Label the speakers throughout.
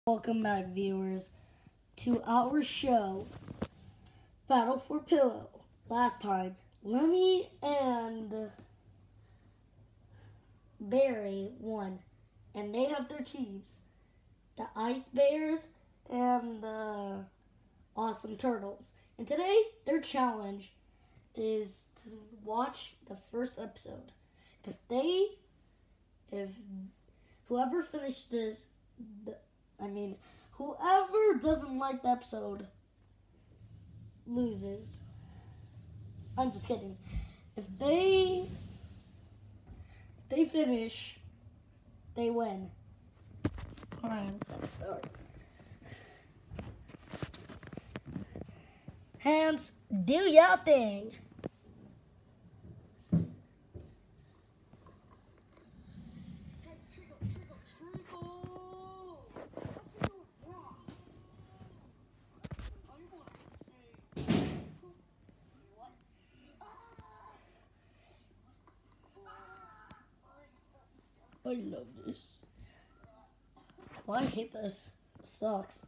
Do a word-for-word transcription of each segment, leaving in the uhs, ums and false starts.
Speaker 1: Welcome back, viewers, to our show, Battle for Pillow. Last time, Lemmy and Barry won, and they have their teams, the Ice Bears and the Awesome Turtles. And today, their challenge is to watch the first episode. If they, if whoever finished this, the, I mean, whoever doesn't like the episode loses. I'm just kidding. If they if they finish, they win. Alright, let's start. Hands, do your thing. I love this. Well, I hate this. It sucks.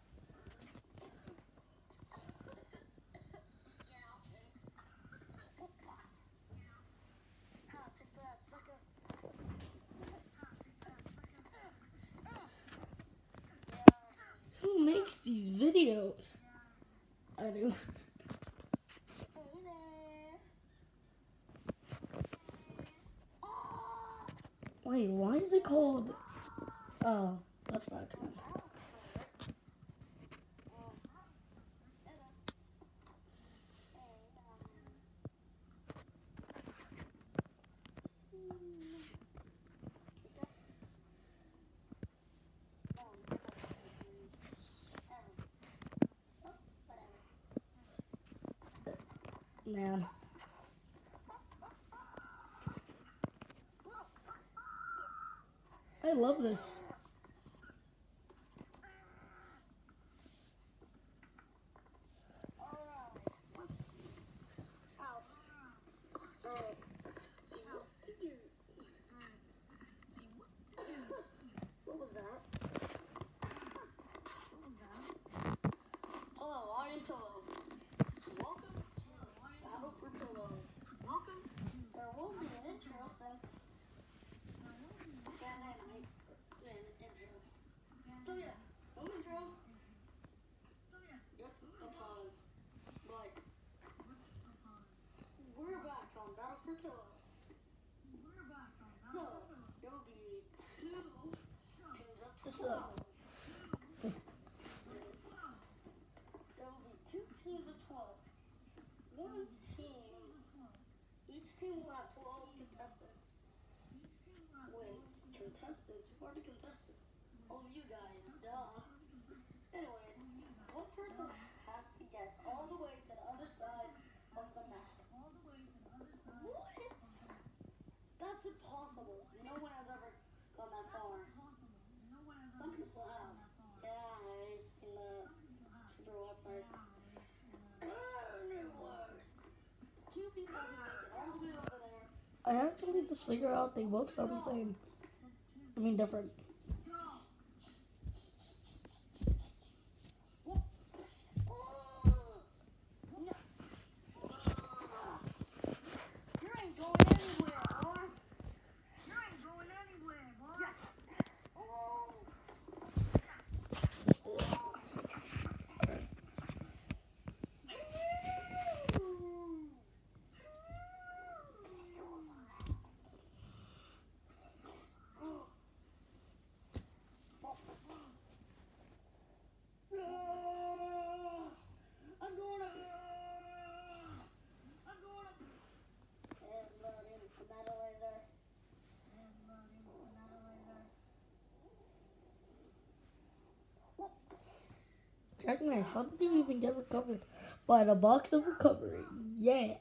Speaker 1: Who makes these videos? I do. Wait, why is it called? Oh, that's not good. Man. I love this. What was that? What was that? Hello, I'm Pillow. Welcome to Battle for Pillow. Welcome to. There won't be an intro since. Yeah, I make an intro. So yeah, no intro. So yeah, just a pause. But we're back on Battle for Pillow. We're back on Battle for Pillow. So there will be two teams up to twelve. There will be two teams of twelve. One team. Each team will have twelve contestants. Wait, contestants? Who are the contestants? All of you guys, duh. Anyways, one person has to get all the way to the other side of the map. What? That's impossible. No one has ever gone that far. Some people have. Yeah, I've seen the super website. Anyways, two people can make it all the way over there. I actually just figured out they both sound the same. I mean, different. Jackman, how did you even get recovered? By the box of recovery. Yeah.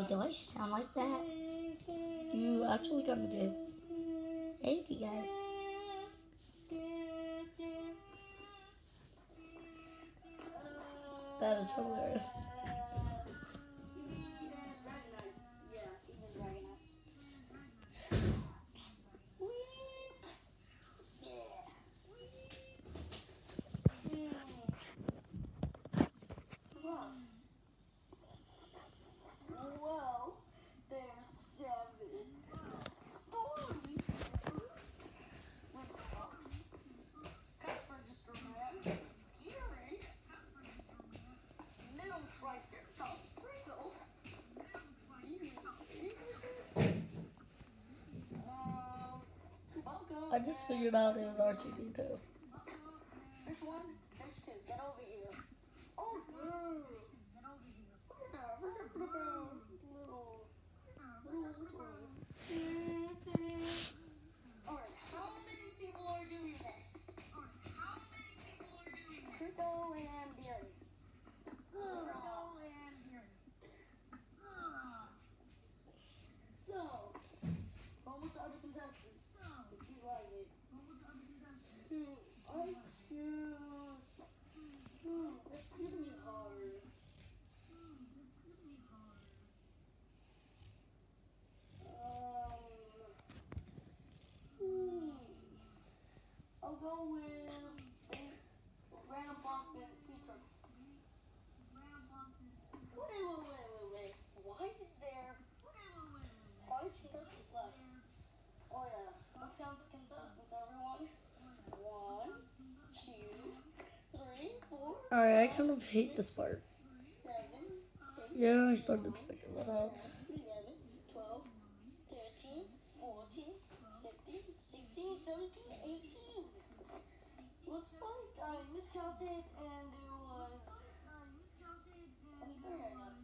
Speaker 2: do I sound like that? You actually kind of do. Hey, you guys. That is hilarious.
Speaker 1: Well, there's seven stories. Rocks. Cash register man. Scary. Middle triceratops. Trickle.
Speaker 2: I just figured out it was R two D two.
Speaker 1: There's one. There's two. Get over here. Oh, no. Alright, how many people are doing this? How many people are doing this? Trico and Beardy. Trico and Beardy. So, almost out of contestants. So, keep writing. Almost out of contestants. Hmm, I choose. Hmm, this is gonna be hard. I'll go with random box and feature. Wait, wait, wait, wait, wait. Why is there five contestants left? Oh yeah, let's count the contestants, everyone. One, two, three, four.
Speaker 2: Alright, I kind of hate this part.
Speaker 1: Seven, eight,
Speaker 2: Yeah, I started to figure that out.
Speaker 1: eleven, twelve, thirteen, fourteen, fifteen, sixteen, seventeen, eighteen. Looks like I miscounted and there was twenty-three, I guess.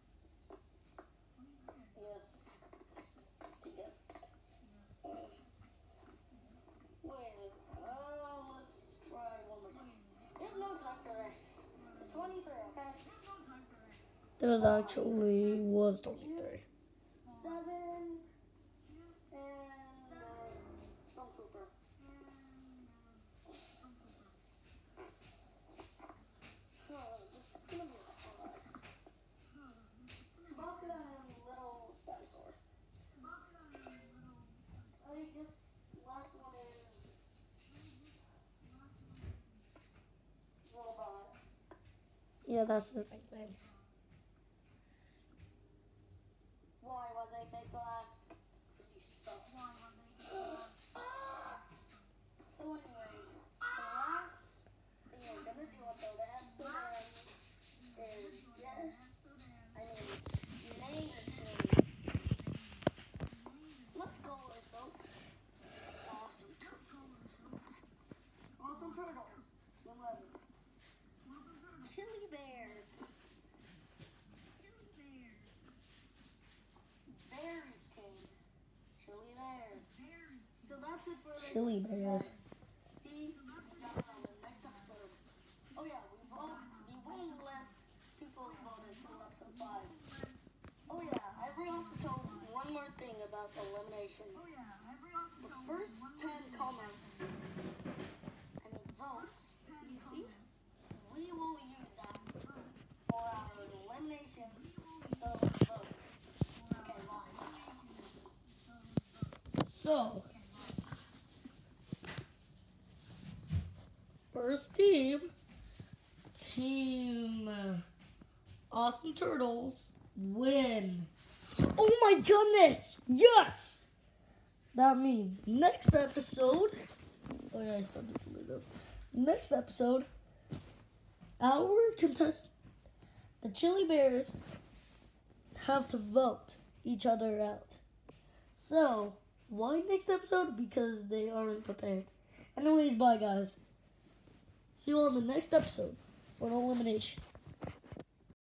Speaker 1: Yes. Yes. Uh, wait, uh, let's try one more time. We have no time for this. It's twenty-three, okay?
Speaker 2: There was actually was twenty-three.
Speaker 1: Seven and uh, Stormtrooper. Oh, this is gonna be hard. Chewbacca and Little Dinosaur. I guess last one is Robot.
Speaker 2: Yeah, that's his nickname.
Speaker 1: Why was they make last? Because you suck. Why was they make last? So anyways, the last thing I'm gonna do until the episode ends is guess. I mean, name the team. Let's go with some awesome turtles. Awesome turtles. eleven. Chili bears. Berries came. Chili bears. So that's it for the
Speaker 2: Chili bears.
Speaker 1: See, we got it on the next episode. Oh yeah, we vote. We won't let people vote until episode five. Oh yeah, I forgot to tell one more thing about the elimination. Oh yeah, I forgot to tell the first ten comments. I mean votes. You see, we will use that for our eliminations. So votes. Okay, bye.
Speaker 2: So, first team, Team Awesome Turtles win. Oh my goodness! Yes! That means next episode. Oh yeah, I started to read up. Next episode, our contest, the Chili Bears, have to vote each other out. So, why next episode? Because they aren't prepared. Anyways, bye guys. See you on the next episode for an elimination.